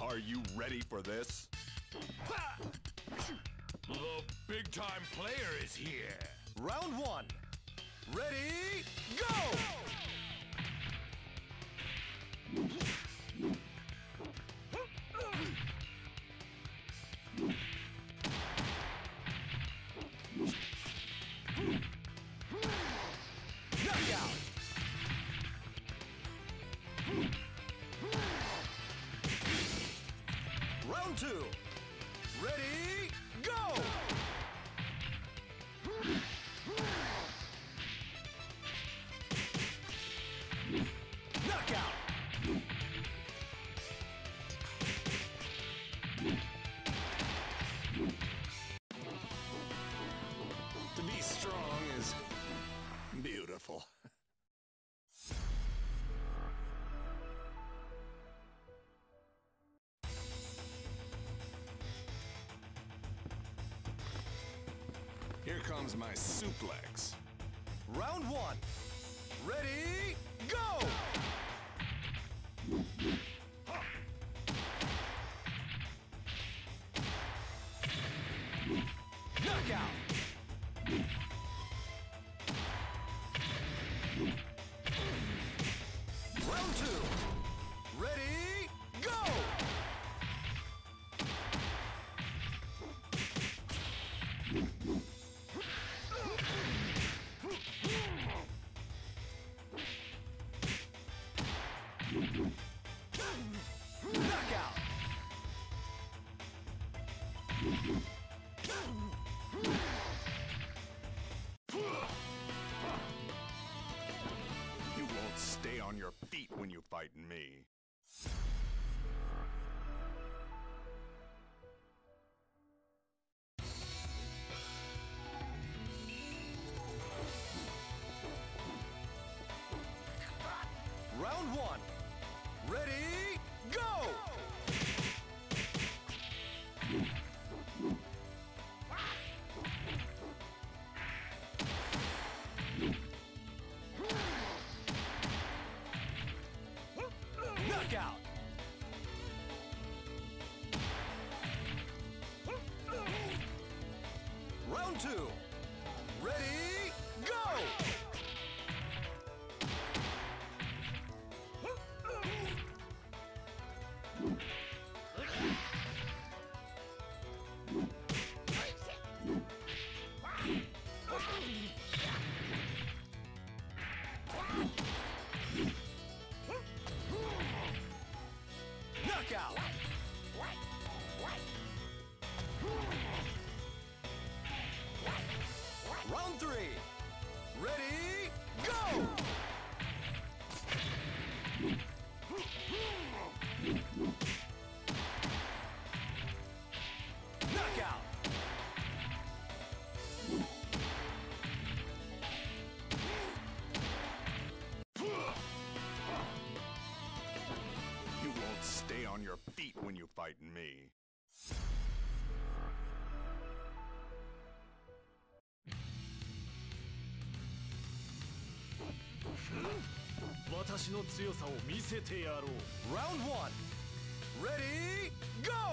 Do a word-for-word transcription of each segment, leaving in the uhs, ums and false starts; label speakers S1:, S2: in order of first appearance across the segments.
S1: Are you ready for this?
S2: The big-time player is here.
S3: Round one. Ready, go! Knockout! Round two. Ready, go! Knockout!
S1: To be strong is beautiful. Here comes my suplex.
S3: Round one. Ready, go! Knockout! Round two. Ready, go! Knockout!
S1: You won't stay on your feet when you fight me.
S3: Round one. Ready, go! Knockout! Round two. Ready, go! Knockout! Round three. Ready, go! Knockout!
S1: You won't stay on your feet when you fight me.
S3: Round one. Ready, go!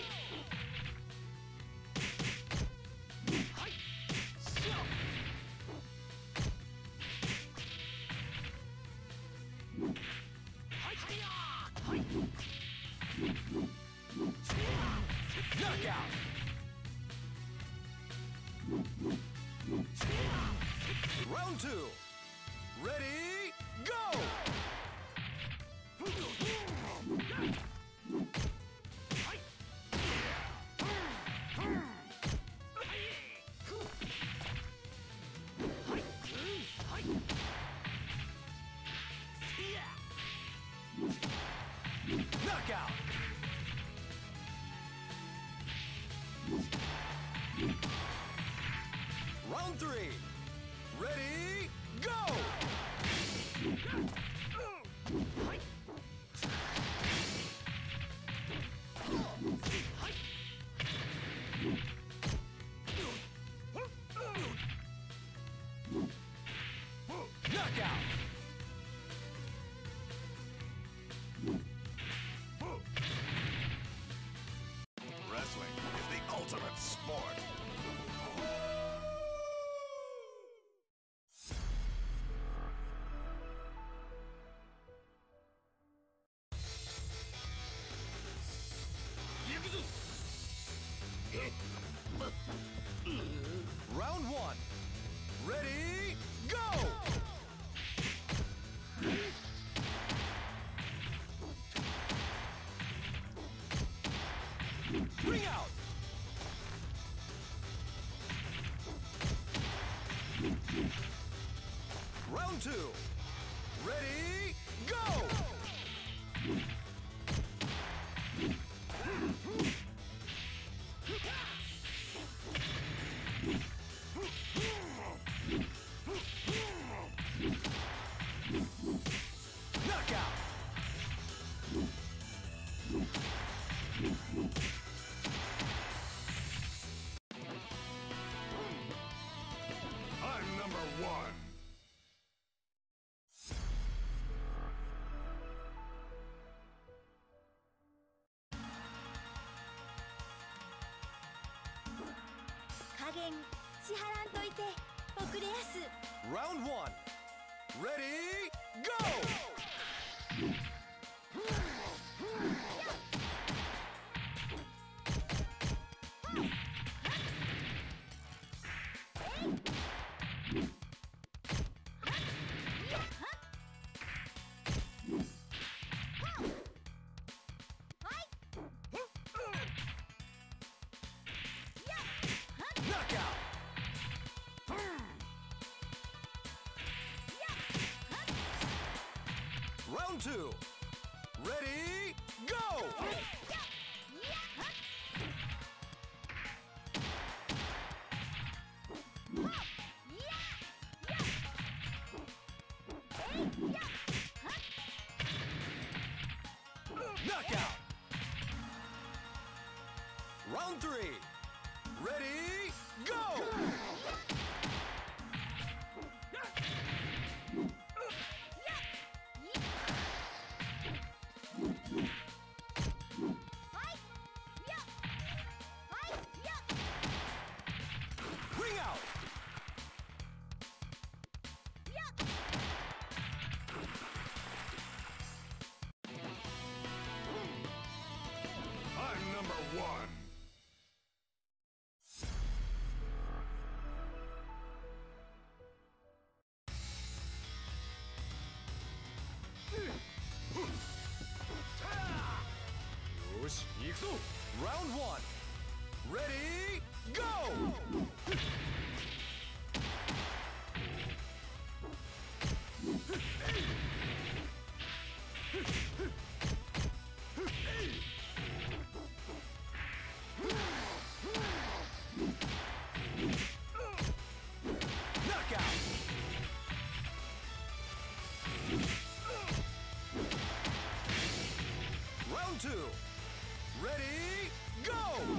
S3: Knockout! Round two. Ready, go! Knockout! Round three. Ready, go! Knockout!
S4: 減支払んといて遅れやす。
S3: Round one. Ready, go! Knockout! Round two. Ready, go! Knockout! Round three. Ready, go! Ring out!
S1: I'm number one.
S3: Round one. Ready, go! Knockout! Round two. Ready, go!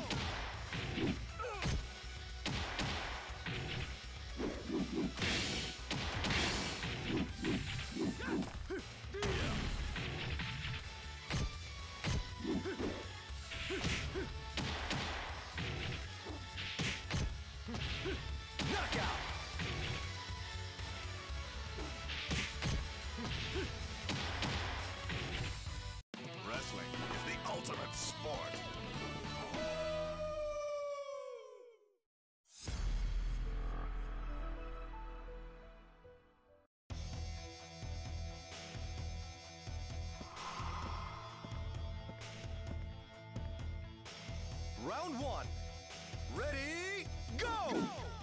S3: Knockout!
S1: Wrestling is the ultimate sport.
S3: Round one. Ready, go!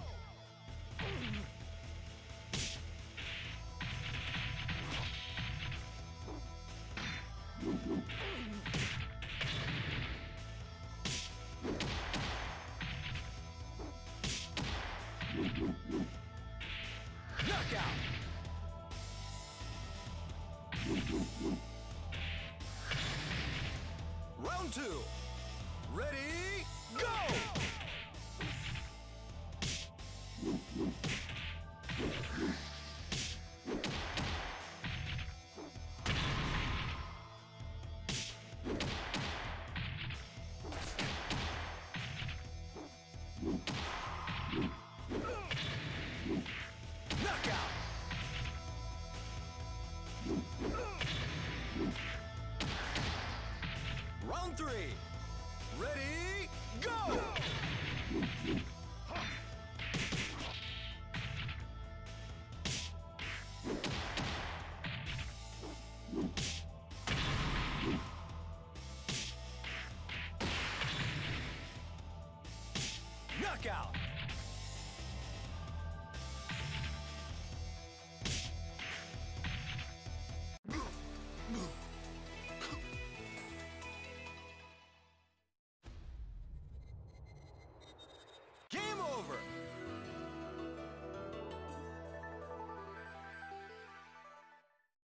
S3: Knockout! Round two. Ready, go! Knockout! Round three. Ready, go! Knockout!